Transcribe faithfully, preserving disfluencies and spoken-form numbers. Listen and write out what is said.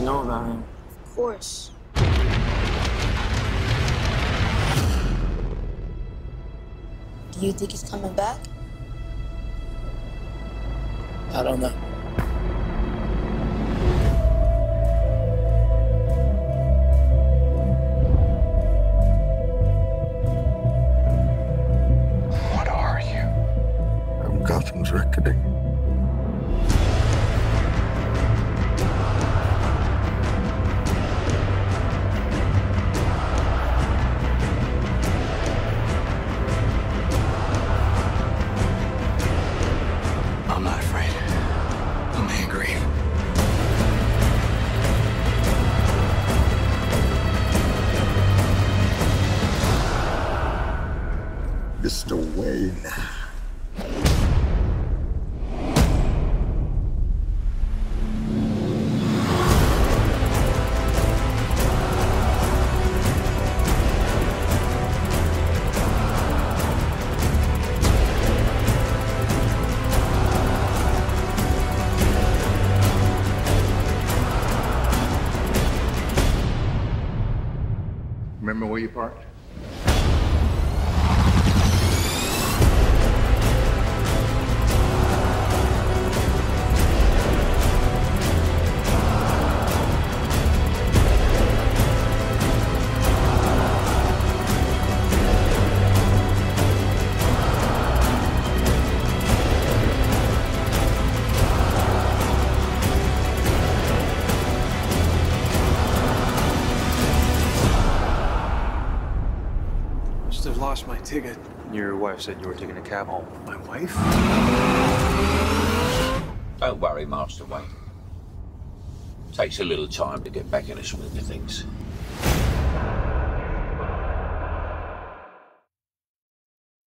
know about him? Of course. Do you think he's coming back? I don't know. What are you? I'm Gotham's reckoning. I'm not afraid. I'm angry. Mister Wayne. Remember where you parked? Must have lost my ticket. Your wife said you were taking a cab home. My wife? Don't worry, Master Wayne. Takes a little time to get back in the swing of things.